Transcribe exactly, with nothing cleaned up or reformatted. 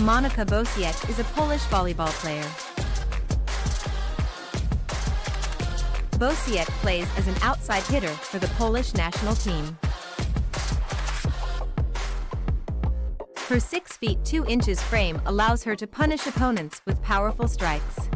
Monika Bociek is a Polish volleyball player. Bociek plays as an outside hitter for the Polish national team. Her six feet two inches frame allows her to punish opponents with powerful strikes.